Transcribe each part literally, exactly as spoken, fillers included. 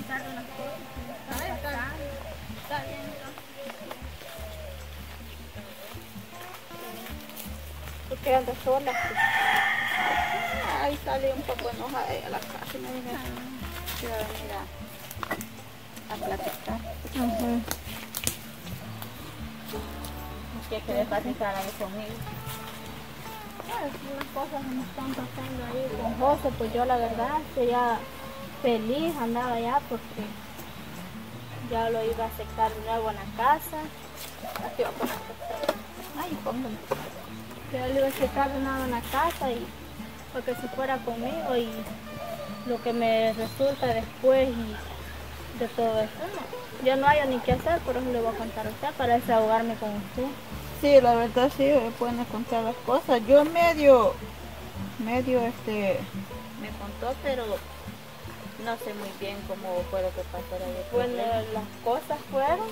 contarle unas cosas que me están pasando. Está bien, entonces. ¿Por qué andas sola? Ay, sale un poco enojada ella a la casa. Me dice que va a venir a, a platicar. Uh-huh. ¿Qué querés platicar ahí conmigo? Pues, unas cosas que me están pasando ahí con José, pues yo la verdad sería feliz, andaba allá porque ya lo iba a aceptar de nuevo en la casa. Aquí va a poner. Ay, póngame. Ya lo iba a aceptar de nuevo en la casa y para que se fuera conmigo y lo que me resulta después y de todo esto, no. Yo no hay ni qué hacer, por eso le voy a contar a usted para desahogarme con usted. Sí, la verdad sí, me pueden contar las cosas. Yo medio, medio este, me contó, pero no sé muy bien cómo fue lo que pasó ahí. Bueno, las cosas fueron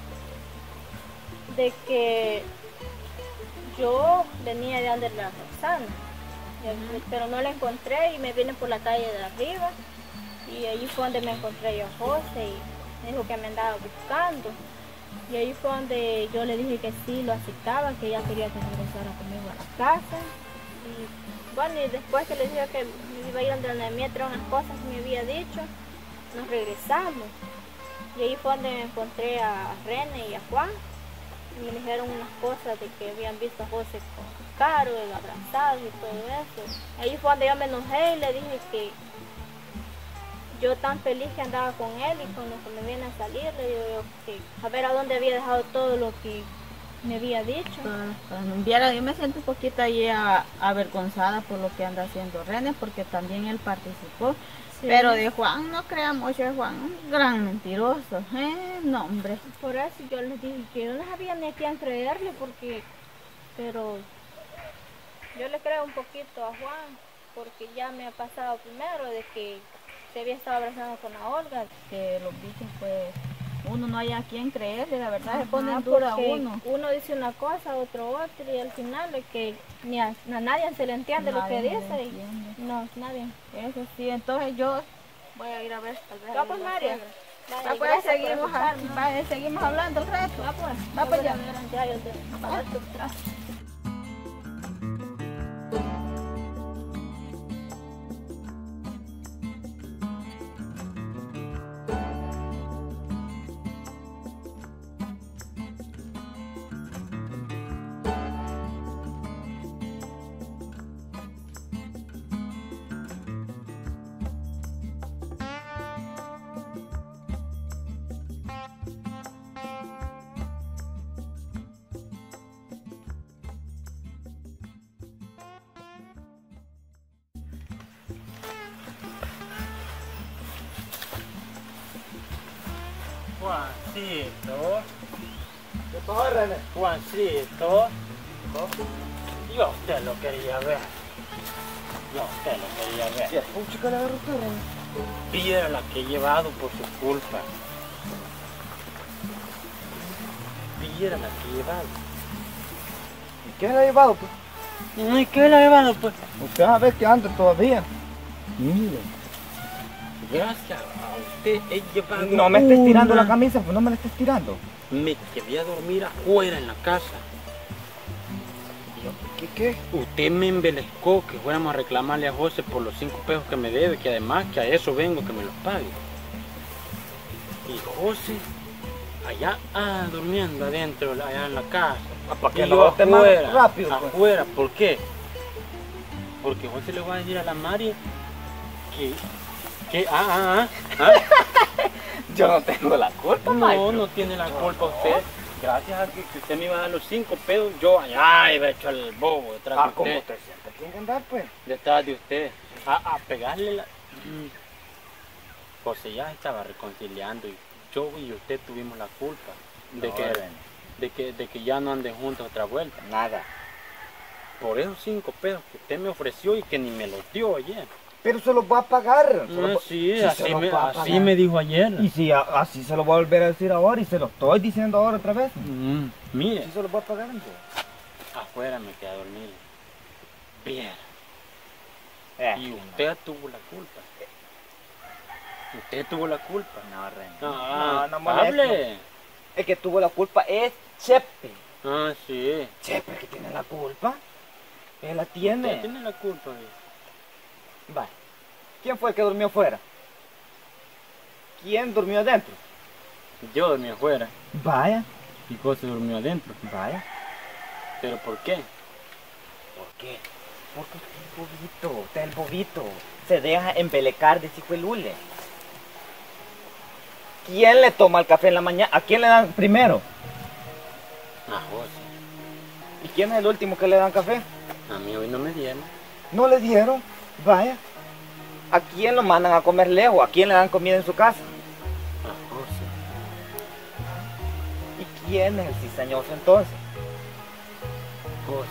de que yo venía de donde la Roxana, uh-huh. pero no la encontré y me vine por la calle de arriba y ahí fue donde me encontré yo a José y me dijo que me andaba buscando. Y ahí fue donde yo le dije que sí, lo aceptaba, que ella quería que regresara conmigo a la casa. Y bueno, y después que le dije que me iba a ir donde la mía, traer unas cosas que me había dicho, nos regresamos. Y ahí fue donde me encontré a René y a Juan. Y me dijeron unas cosas de que habían visto a José con Caro, el abrazado y todo eso. Ahí fue donde yo me enojé y le dije que yo tan feliz que andaba con él y con lo que me viene a salir, le digo yo que a ver a dónde había dejado todo lo que me había dicho. Ah, viera, yo me siento un poquito ahí a, avergonzada por lo que anda haciendo René, porque también él participó. Sí. Pero de Juan no creamos, de Juan un gran mentiroso, eh, no hombre. Por eso yo les dije que yo no sabía ni a quién creerle, porque, pero yo le creo un poquito a Juan, porque ya me ha pasado primero de que se había estado abrazando con la Olga. Que los bichos pues uno no hay a quien creerle, la verdad. Ajá, se pone dura a uno. Uno dice una cosa, otro otra y al final es que ni a, a nadie se le entiende nadie lo que dice. Y, no, nadie. Eso sí, entonces yo voy a ir a ver tal vez. Va pues María. Va pues seguimos, a, va, seguimos hablando el resto. Va pues. Va pues ya. Juancito. ¿Qué pasó, René? Juancito. Yo a usted lo quería ver. Yo a usted lo quería ver. ¿Qué pucha que le agarró usted, René? Piedra la que he llevado por su culpa. Piedra la que he llevado. ¿Y qué le ha llevado, pues? No, ¿y qué le ha llevado, pues? Usted va a ver que anda todavía. Mire. Gracias a usted he llevado. No me estés tirando una... la camisa, pues no me la estés tirando. Me quería dormir afuera en la casa. ¿Qué qué? Usted me embelezcó que fuéramos a reclamarle a José por los cinco pesos que me debe, que además que a eso vengo que me los pague. Y José allá ah, durmiendo adentro, allá en la casa. Ah, ¿para qué y lo yo bote afuera, más rápido, pues? afuera, ¿por qué? Porque José le va a decir a la Mari que, que, ah, ah, ah, ah. Yo no tengo la culpa, No, maestro. no tiene la culpa usted. Gracias a que, que usted me iba a dar los cinco pesos, yo allá iba a echar el bobo detrás Ah, de usted. ¿cómo te sientes? ¿Quién andar, pues? Detrás de usted. A, a pegarle la... José ya estaba reconciliando y yo y usted tuvimos la culpa de, No, que, René. de, que, de que ya no anden juntos otra vuelta. Nada. Por esos cinco pesos que usted me ofreció y que ni me los dio ayer. Pero se los va a pagar. Se Ah, los va- sí, sí, así, se los me, va a así pagar. me dijo ayer. Y si a- así se lo voy a volver a decir ahora y se lo estoy diciendo ahora otra vez. Mm, mire, Sí se los voy a pagar entonces. afuera me quedé a dormir. Bien. Eh, Y usted tuvo la culpa. Usted tuvo la culpa. No, René. Ah, no, no molesto. hable. El que tuvo la culpa es Chepe. Ah, sí. Chepe, el que tiene la culpa. Él la Usted tiene. tiene la culpa. eh. Vaya. ¿Quién fue el que durmió fuera? ¿Quién durmió adentro? Yo dormí afuera. Vaya. Y José durmió adentro. Vaya. ¿Pero por qué? ¿Por qué? Porque usted es bobito, usted es el bobito. Se deja embelecar de lule. ¿Quién le toma el café en la mañana? ¿A quién le dan primero? A José. ¿Y quién es el último que le dan café? A mí hoy no me dieron. No le dieron. Vaya. ¿A quién lo mandan a comer lejos? ¿A quién le dan comida en su casa? A José. ¿Y quién es el cizañoso entonces? José.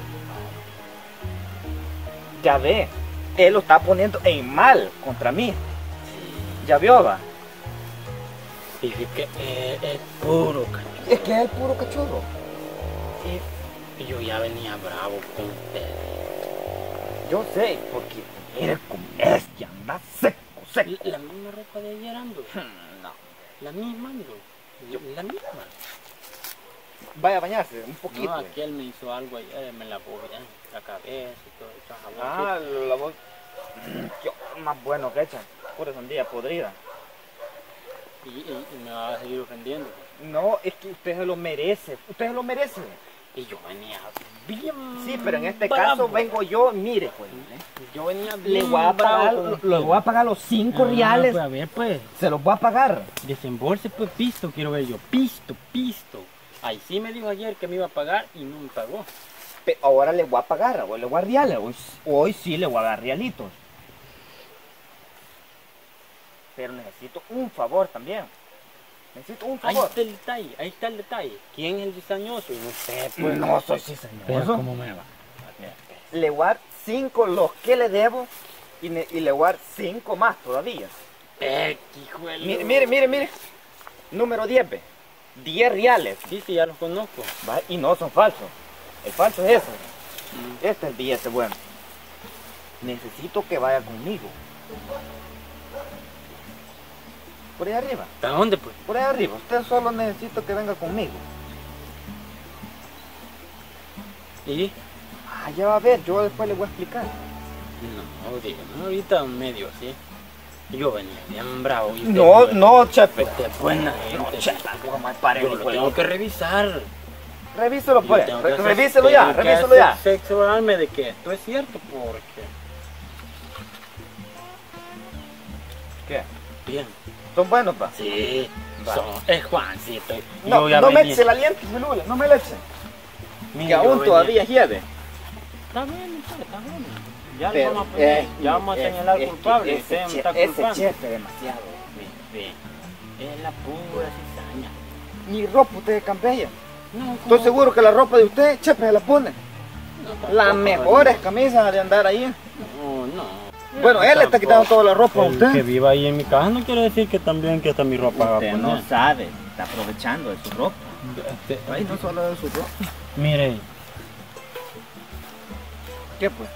Ya ve, él lo está poniendo en mal contra mí. ¿Ya vio, va? Dije que es, es puro cachorro. Es que es el puro cachorro. Y yo ya venía bravo con usted. Yo sé, porque eres como es que anda seco, seco. La, la misma ropa de ayer ando. No. La misma ando. Yo, la misma. Vaya a bañarse un poquito. No, aquel me hizo algo ayer, me lavó bien la cabeza y todo eso. jabón. Ah, la voz. Qué más bueno que echan. Pura sandía podrida. Y, y, y me va a seguir ofendiendo. No, es que usted se lo merece. Usted se lo merece. Y yo venía bien. Sí, pero en este bravo. caso vengo yo, mire, pues. Yo venía Le bien voy a pagar, bravo con lo- usted. le voy a pagar los cinco Ah, reales. Pues a ver, pues. Se los voy a pagar. Desembolse, pues, pisto, quiero ver yo. Pisto, pisto. Ahí sí me dijo ayer que me iba a pagar y no me pagó. Pe- Ahora le voy a pagar, ahora le voy a dar reales. Hoy, hoy sí le voy a dar realitos. Pero necesito un favor también. Necesito un Ahí favor. está el detalle, ahí está el detalle. ¿Quién es el cizañoso? Y no sé, pues. No soy sí, Pero señor. ¿cómo me va? Le voy a dar cinco los que le debo y, ne- y le voy a dar cinco más todavía. Eh, hijo de Mire, lo- mire, mire, mire. Número diez, ve. diez reales. Sí, sí, ya los conozco. Va, y no son falsos. El falso es ese. Mm. Este es el billete bueno. Necesito que vaya conmigo. Por ahí arriba. ¿Hasta dónde, pues? Por ahí arriba. Usted solo necesito que venga conmigo. ¿Y? Ah, ya va a ver. Yo después le voy a explicar. No, dígame, ahorita medio así. Yo venía bien bravo. y usted No, fue- no, chepe. Usted es buena No, gente. chepe. algo más pare, Yo hijo lo de- tengo que revisar. Revíselo, Yo pues. tengo que Re- hacer- Revíselo ya, tengo que revíselo ya. asegurarme de que esto es cierto porque... ¿Qué? Bien. ¿Son buenos, pa? Sí. Va. Son, es Juancito. No, Yo ya no me venía- eche el aliento, Lula, no me le eche. Mire, Que yo aún venía- todavía hiede. Está bien, pues, está bien. Ya Pero, lo vamos a poner, eh, ya vamos a eh, señalar es que culpable. Ese, Usted me che- está ese culpando. chefe demasiado. Ve, ve, es la pura cizaña. Ni ropa usted cambia. No, Estoy seguro que la ropa de usted, chefe, se la pone. No, Las tampoco, mejores camisas de andar ahí. No, no. Bueno, él le está quitando toda la ropa a El usted. que viva ahí en mi casa no quiere decir que también que está mi ropa va a Usted poner. no sabe, está aprovechando de su ropa. Este, Ay, no solo de su ropa. Mire, ¿Qué pues?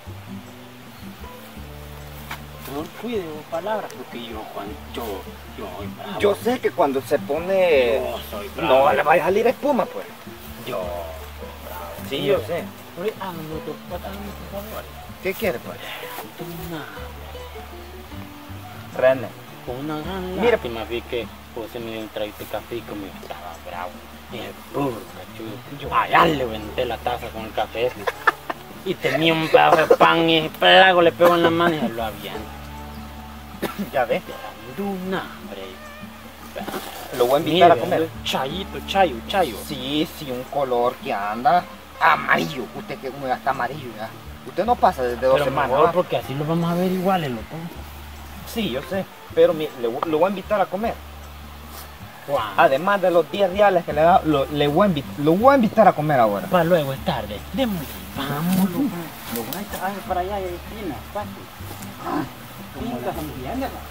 no cuide sus palabras porque yo, cuando yo, yo soy bravo. Yo sé que cuando se pone... Yo soy bravo. No le vaya a salir espuma, pues. Yo. Sí, yo sé. Oye, hágame otro, hágame por favor. ¿Qué quiere, pues? Una, René. con una gran Mira. lástima vi que José me dio un traguito de café y como yo estaba bravo. Y el puro cachudo. Yo allá le vendé la taza con el café ese. Y tenía un pedazo de pan y el plago le pegó en la mano y se lo aviento. Ya ve. De un hambre. Lo voy a invitar a Mire, comer. Chayito, chayo, chayo. Sí, sí, un color que anda amarillo. Usted que uno ya está amarillo ya. Usted no pasa desde dos Pero semanas. mejor ¿va? porque así lo vamos a ver iguales, loco. Sí, yo sé. Pero mi- le, vo- lo voy a invitar a comer. Juan. Además de los diez reales que le da, lo, le voy a invi- lo voy a invitar a comer ahora. Para luego es tarde. Démosle. Vámonos. Lo voy a traer para allá y esquina, fácil. Cinco son bien.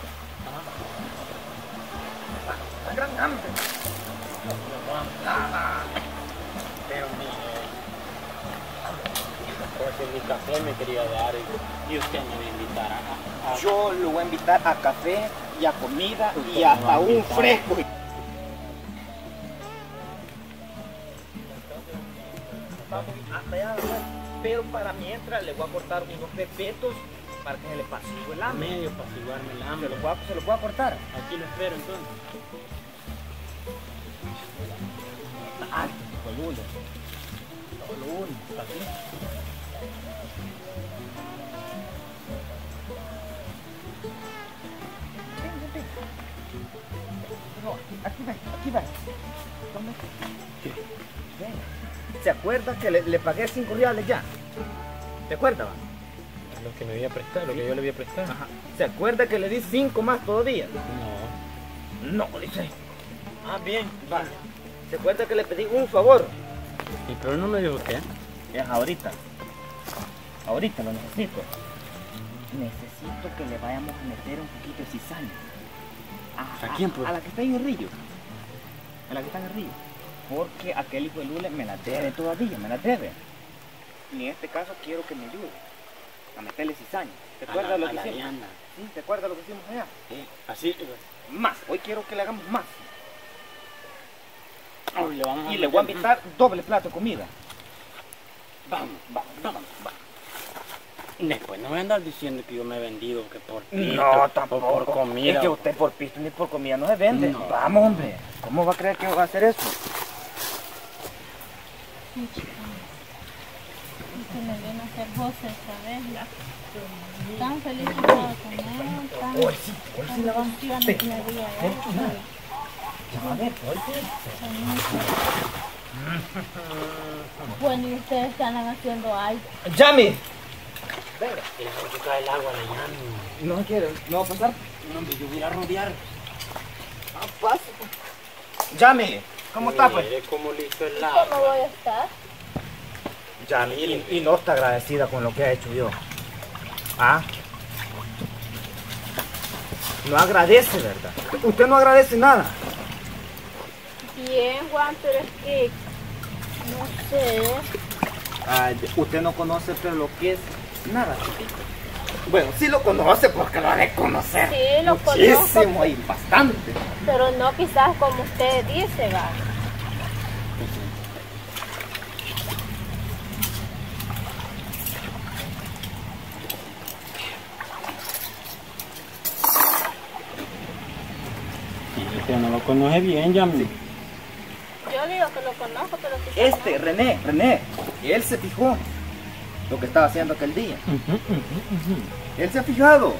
La gran hambre. Pero mire, porque mi café me quería dar y y usted me va a invitar a... a- Yo lo voy a invitar a café y a comida y hasta un fresco. Vamos hasta allá, pero para mientras le voy a cortar unos pepetos para que se le pasigue el hambre. Medio para apaciguarme el ¿Se hambre. los voy a, se los voy a cortar? Aquí lo espero entonces. Ah, boludo. Solo uno, así. Ven, ven, ven. No, aquí va, aquí va. Toma. ¿Qué? Ven. ¿Se acuerda que le, le pagué cinco reales ya? ¿Se acuerda? Va? Lo que me había prestado, lo que yo le había prestado. Ajá. ¿Se acuerda que le di cinco más todavía? No. No, dice. Ah, bien, va. ¿Se acuerda que le pedí un favor? ¿Y pero no me dijo qué? Es ahorita. Ahorita lo necesito. Necesito que le vayamos a meter un poquito de cizaña. A, ¿A quién, pues? A la que está en el río. A la que está en el río. Porque aquel hijo de Lule me la debe todavía, me la debe. Y en este caso quiero que me ayude a meterle cizaña. ¿Te A acuerdas la- lo a que la hicimos? Diana. Sí, ¿te acuerdas lo que hicimos allá? Eh, Así. Más, hoy quiero que le hagamos más. Oh, le vamos a Y le voy a meter- invitar doble plato de comida. Vamos, vamos, vamos, vamos. Después no voy a andar diciendo que yo me he vendido, que por pito, No, o tampoco. por comida. Es que usted por pisto ni por comida no se vende. No. Vamos, hombre. ¿Cómo va a creer que va a hacer eso? Se me viene a hacer José esta vez. Tan feliz que estaba con él, tan Hoy sí, hoy sí la vamos emociones a me había hecho. Ya va a ver, hoy sí. Bueno, y ustedes que andan haciendo algo. ¡Yami! Venga. Y le voy a quitar el agua a la llama. No quiere, no va a pasar. No, hombre, yo voy a ir a rodear. Ah, pase. Yami, ¿cómo está pues? Mire cómo le hizo el ¿Cómo agua. voy a estar? Yami, y, y no está agradecida con lo que ha hecho yo. ¿Ah? No agradece, ¿verdad? Usted no agradece nada. Bien, Juan, pero es que no sé. Ay, usted no conoce pero lo que es nada, chiquito. Bueno, sí lo conoce porque lo ha de conocer. Sí, lo muchísimo conozco. y bastante. Pero no quizás como usted dice, va. Sí, usted no lo conoce bien, ya me. Yo digo que lo conozco, pero quizás Este, no. René, René, él se fijó lo que estaba haciendo aquel día. Él se ha fijado.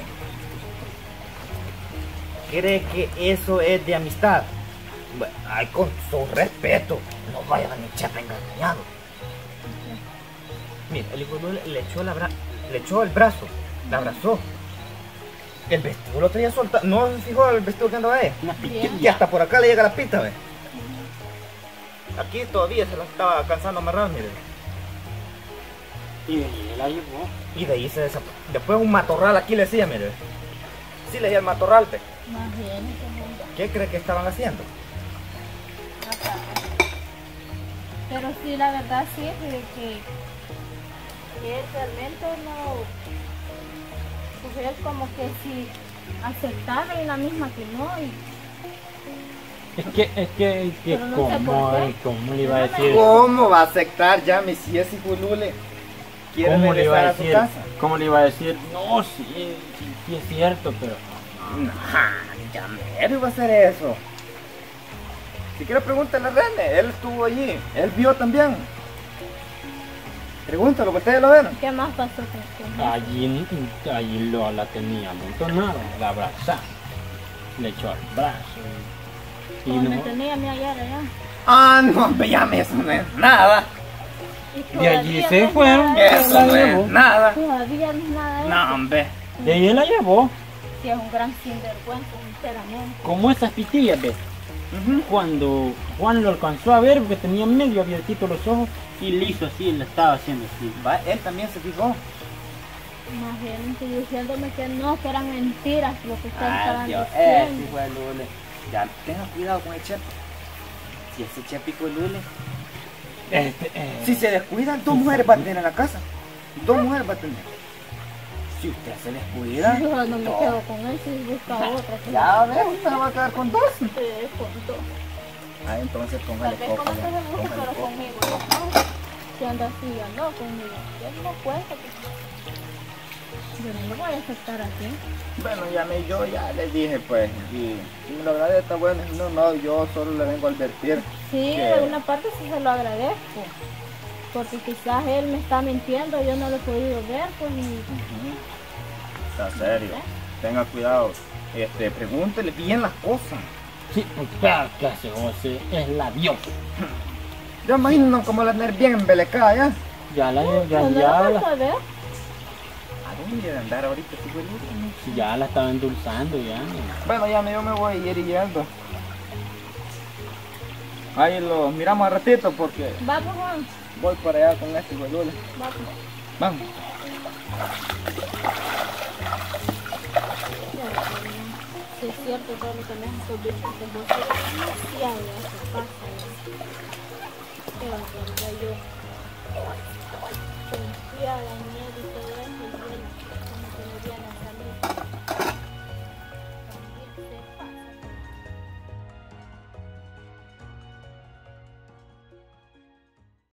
¿Cree que eso es de amistad? Bueno, ay, con su respeto, no vayan a mi chepa engañado. Mira, el hijo de Lule le echó, la bra le echó el brazo, la abrazó. El vestido lo tenía soltado, no se fijó el vestido que andaba ahí. Una Bien. Y hasta por acá le llega la pita, ve. Aquí todavía se la estaba cansando amarrar, mire. Y de ahí la llevó. Y de ahí se desapareció. Después un matorral aquí le decía, mire. Sí le decía el matorral, ve. Más bien, como ¿Qué cree que estaban haciendo? acá. Pero sí, la verdad sí es que, que, que él realmente no. Pues él como que sí aceptaba y la misma que no. Y Es que, es que, es que, Pero no sé ¿cómo, por qué. ¿cómo le iba a No me- decir? ¿Cómo va a aceptar ya mi si ese hijo de Lule quiere ¿Cómo le iba regresar a a su decir? casa? ¿Cómo le iba a decir? No, sí, sí, sí es cierto, pero No, ya mero iba a hacer eso. Si quiere pregúntale a René, él estuvo allí, él vio también. Pregúntalo, que ustedes lo ven. ¿qué más pasó con con él? allí, allí lo, la tenía amontonada, la abrazaba, le echó el brazo. Y Como me no, tenía a mí ayer allá. Ah, no, hombre, ya me eso no es nada. Y de allí todavía se no es fueron, nada de Eso la no llevó. es nada. Todavía no es nada de No, eso. hombre. de ahí la llevó, Sí, es un gran sinvergüenza, sinceramente. como esas pitillas, ¿ves? Ujú. Cuando Juan lo alcanzó a ver, porque tenía medio abiertito los ojos, y le hizo así, le estaba haciendo así. Va, él también se fijó. Más bien estoy diciéndome que no, que eran mentiras lo que ustedes Ay, estaban Dios, ese diciendo. hijo de Lule. Ya, tenga cuidado con el chepe. Si ese chepe hijo de Lule, Este, eh, si se descuidan, dos mujeres va a tener en la casa. Dos mujeres va a tener. Si usted se descuida. Yo no me no. quedo con él si busca otra. que Ya no- ves, me va a quedar con dos. Sí, con dos. Ah, entonces Tal póngale vez coco. conoces ya, de mucho, póngale pero coco. conmigo no. Si anda así, ya no conmigo. Ya no cuenta. Yo no lo voy a aceptar así. Bueno, ya me, yo ya le dije pues, y, y la verdad está bueno, no, no, yo solo le vengo a advertir. Sí, que- de una parte sí se lo agradezco. Porque quizás él me está mintiendo, yo no lo he podido ver, pues y... Ujú. Está serio, tenga cuidado, este, pregúntele bien las cosas. Sí, porque claro que hace José, es la diosa. Yo imagino como la tener bien embelecada ya. Ya la, ya, ¿Dónde ya, lo la, vas a ver? ¿A dónde debe andar ahorita este güey? sí, ya la estaba endulzando ya. Bueno, ya me, yo me voy a ir yendo. Ahí lo miramos a ratito porque Vamos, Juan. voy para allá con este güey. Vamos. Vamos. Sí, es cierto todo lo que me has dicho con vos. Demasiado eso pasa. Qué barbaridad yo. Confiada en mí.